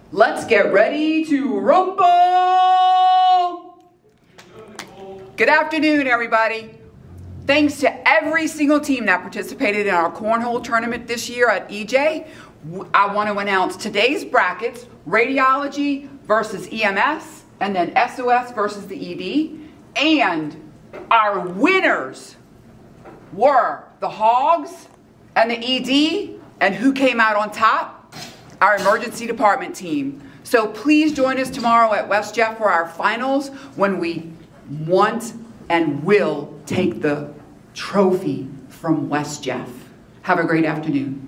Let's get ready to rumble! Good afternoon, everybody. Thanks to every single team that participated in our cornhole tournament this year at EJ. I want to announce today's brackets: radiology versus EMS, and then SOS versus the ED. And our winners were the Hogs and the ED, and who came out on top? Our emergency department team. So please join us tomorrow at West Jeff for our finals, when we want and will take the trophy from West Jeff. Have a great afternoon.